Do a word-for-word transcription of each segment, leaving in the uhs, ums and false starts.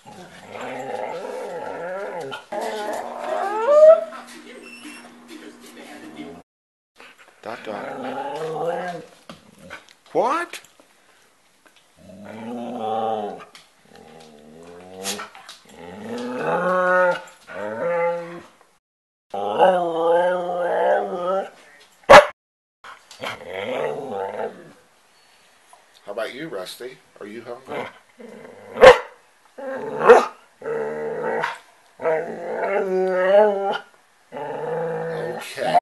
Dot dot. What? How about you, Rusty? Are you hungry? Okay.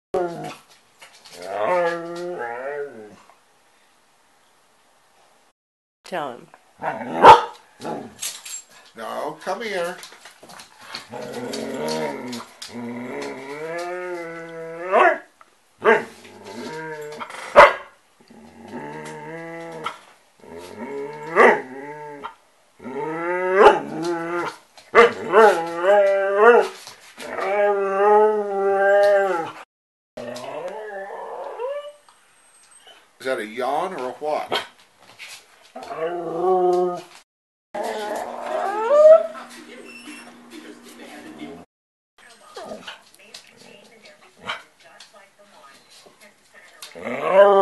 Tell him. No, come here. Is that a yawn or a what? Oh.